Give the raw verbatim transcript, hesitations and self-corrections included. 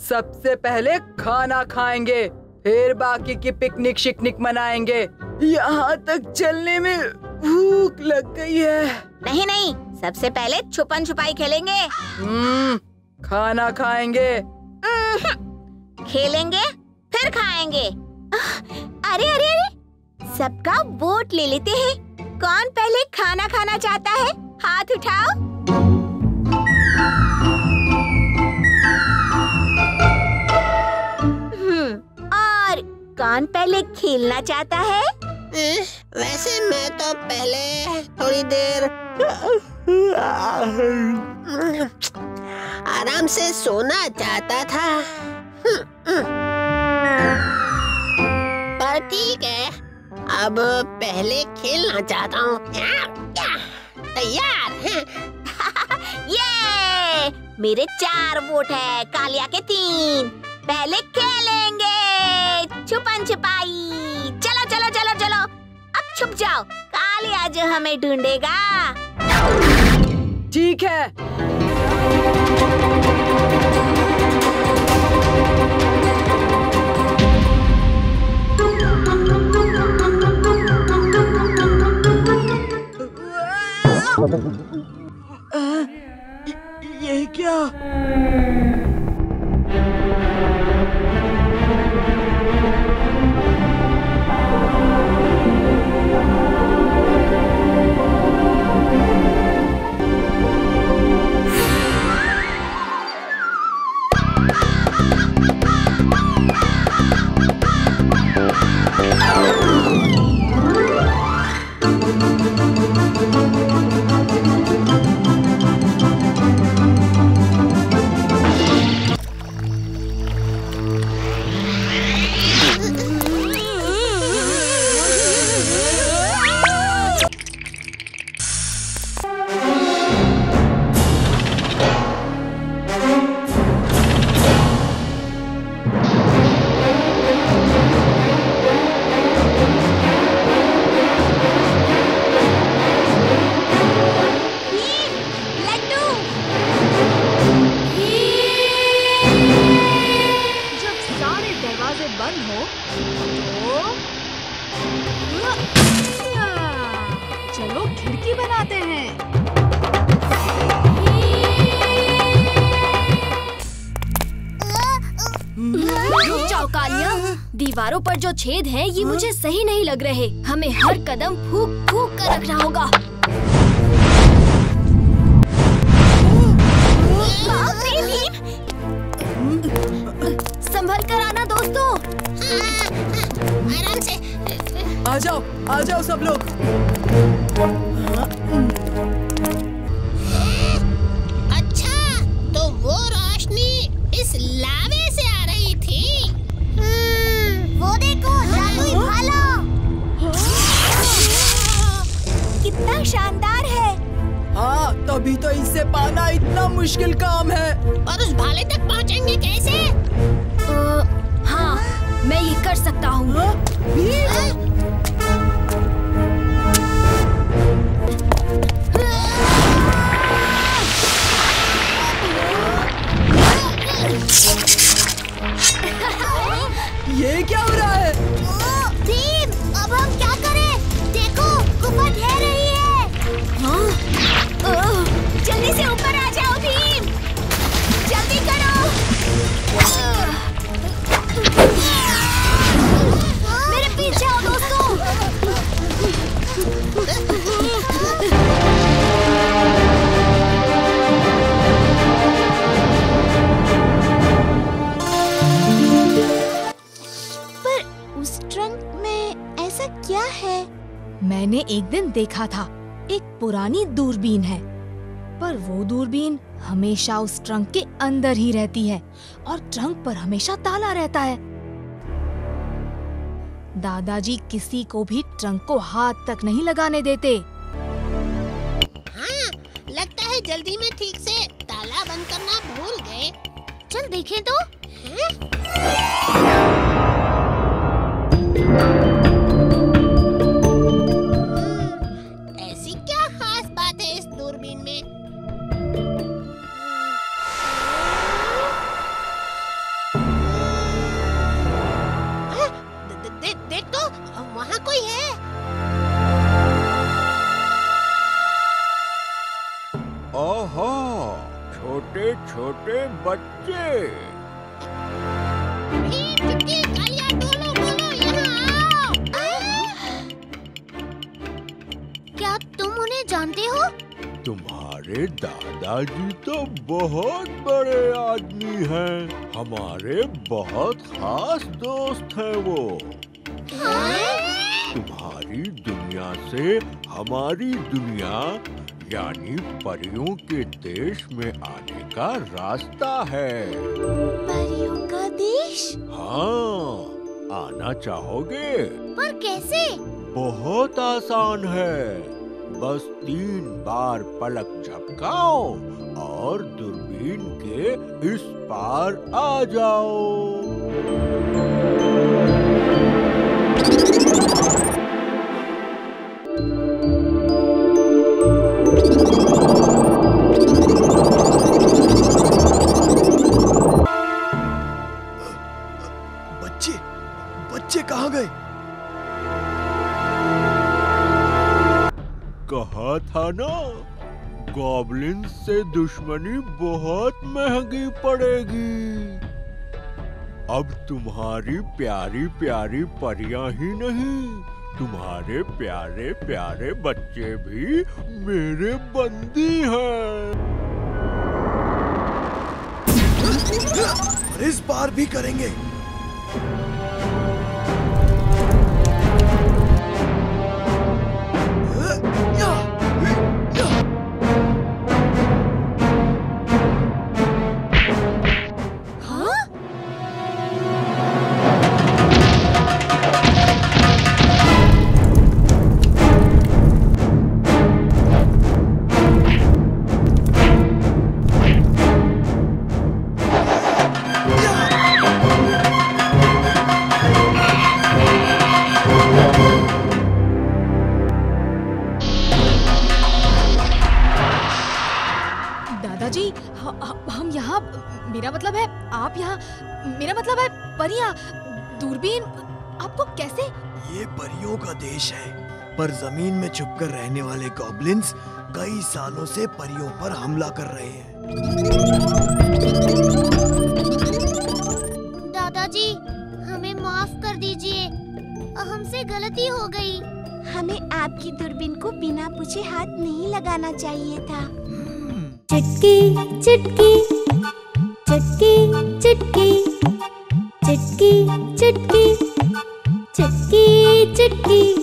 सबसे पहले खाना खाएंगे, फिर बाकी की पिकनिक शिकनिक मनाएंगे। यहाँ तक चलने में भूख लग गई है। नहीं नहीं, सबसे पहले छुपन छुपाई खेलेंगे। हम्म, खाना खाएंगे। खेलेंगे फिर खाएंगे। अरे अरे अरे, सबका वोट ले लेते हैं। कौन पहले खाना खाना चाहता है? हाथ उठाओ। हम्म, और कौन पहले खेलना चाहता है? वैसे मैं तो पहले थोड़ी देर आराम से सोना चाहता था, पर ठीक है, अब पहले खेलना चाहता हूँ। तैयार हैं? ये मेरे चार वोट है, कालिया के तीन। पहले खेलेंगे छुपन छुपाई। चलो चलो चलो चलो, अब छुप जाओ, कालिया जो हमें ढूंढेगा। ठीक है। ये क्या? चलो खिड़की बनाते हैं। रुक जाओ कालिया, दीवारों पर जो छेद हैं ये मुझे सही नहीं लग रहे। हमें हर कदम फूक फूक कर रखना होगा। संभल कर आना दोस्तों। आराम से। आ जाओ, आ जाओ सब लोग। अच्छा, तो वो रोशनी इस लावे से आ रही थी। वो देखो, जादुई भाला। कितना शानदार है। हाँ, तभी तो इससे पाना इतना मुश्किल काम है। और उस भाले तक पहुँचेंगे कैसे? आ, हाँ, मैं ये कर सकता हूँ। ये क्या हो रहा है? भीम, अब हम क्या करें? देखो, गुफा ढह रही है। हाँ? जल्दी से ऊपर आ जाओ भीम, जल्दी करो। मेरे पीछे आओ दोस्तों। क्या है? मैंने एक दिन देखा था, एक पुरानी दूरबीन है, पर वो दूरबीन हमेशा उस ट्रंक के अंदर ही रहती है और ट्रंक पर हमेशा ताला रहता है। दादाजी किसी को भी ट्रंक को हाथ तक नहीं लगाने देते। हाँ, लगता है जल्दी में ठीक से ताला बंद करना भूल गए। चल देखें तो। ऐसी क्या खास बात है इस दूरबीन में? ओहो, छोटे छोटे बच्चे। चुटकी, कालिया, बोलो बोलो, यहाँ आओ। क्या तुम उन्हें जानते हो? तुम्हारे दादाजी तो बहुत बड़े आदमी हैं। हमारे बहुत खास दोस्त हैं वो। तुम्हारी दुनिया से हमारी दुनिया यानी परियों के देश में आने का रास्ता है। परियों का देश? हाँ, आना चाहोगे? पर कैसे? बहुत आसान है। बस तीन बार पलक झपकाओ और दूरबीन के इस पार आ जाओ। बच्चे, बच्चे कहाँ गए? कहा था ना, गॉब्लिन से दुश्मनी बहुत महंगी पड़ेगी। अब तुम्हारी प्यारी प्यारी परियां ही नहीं, तुम्हारे प्यारे प्यारे बच्चे भी मेरे बंदी हैं। इस बार भी करेंगे। दादाजी, हम यहाँ, मेरा मतलब है आप यहाँ, मेरा मतलब है परियां, दूरबीन आपको कैसे? ये परियों का देश है, पर जमीन में छुपकर रहने वाले गॉब्लिन्स कई सालों से परियों पर हमला कर रहे हैं। दादाजी, हमें माफ कर दीजिए, हमसे गलती हो गई। हमें आपकी दूरबीन को बिना पूछे हाथ नहीं लगाना चाहिए था। चुटकी चुटकी चुटकी चुटकी चुटकी चुटकी चुटकी चुटकी